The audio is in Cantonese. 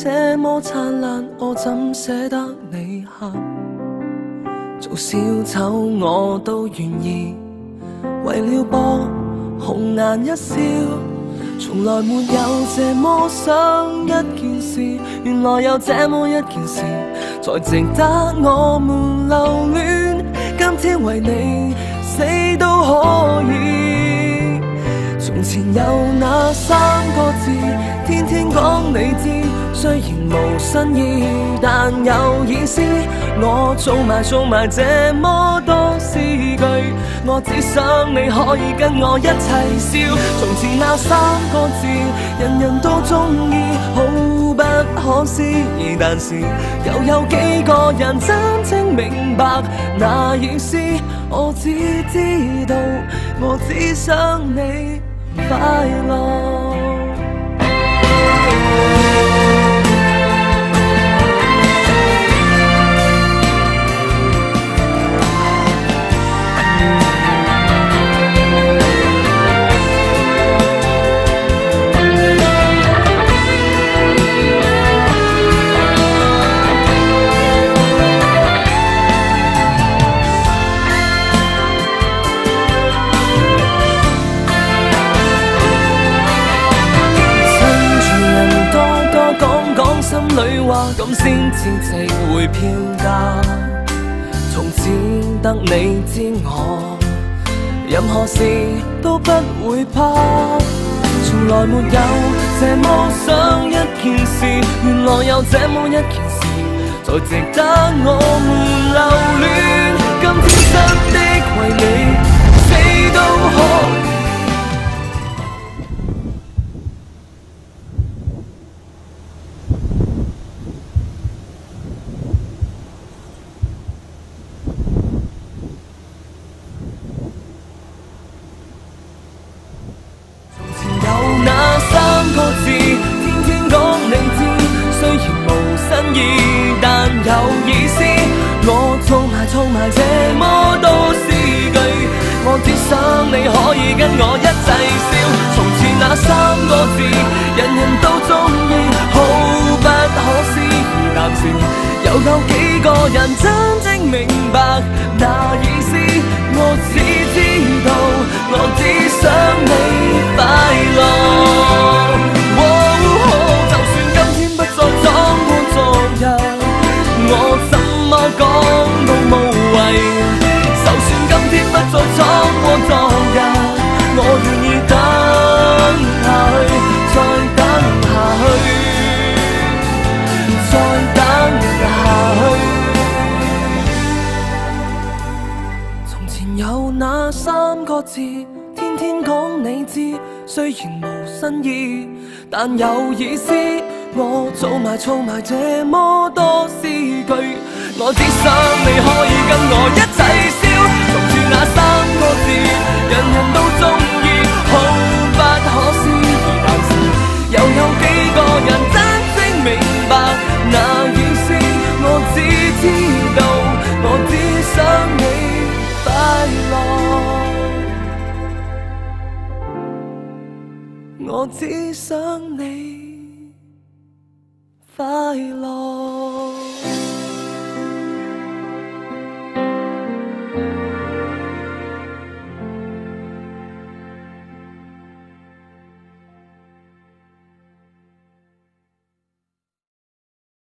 这么灿烂，我怎舍得你喊？做小丑我都愿意，为了博红颜一笑。从来没有这么想一件事，原来有这么一件事，才值得我们留恋。今天为你死都可以。从前有那三个字，天天讲你知，虽然无新意，但有意思。我做埋这么多诗句，我只想你可以跟我一齐笑。从前那三个字，人人都中意，好不可思議，但是又有幾個人真正明白那意思？我只知道，我只想你快樂。心里話咁先至值回票價，從此得你知我，任何事都不會怕。從來沒有這麼想一件事，原來有這麼一件事，才值得我們留戀。今天真的為你死都可以。有意思，我儲埋這麼多詩句，我只想你可以跟我一齊笑。從前那三個字，人人都中意，好不可思議，但是又有幾個人真正明白那意思？我只知道，我只想你快樂。就算今天不再裝過昨日，我怎麼講都無謂，就算今天不再闖過昨日，我願意等下去，再等下去，再等下去。從前有那三個字，天天講你知，雖然無新意，但有意思。我儲埋這麼多詩句，我只想你可以跟我一齊笑。從前那三個字，人人都中意，好不可思議，但是又有幾個人真正明白那意思？我只知道，我只想你快樂，我只想你快樂。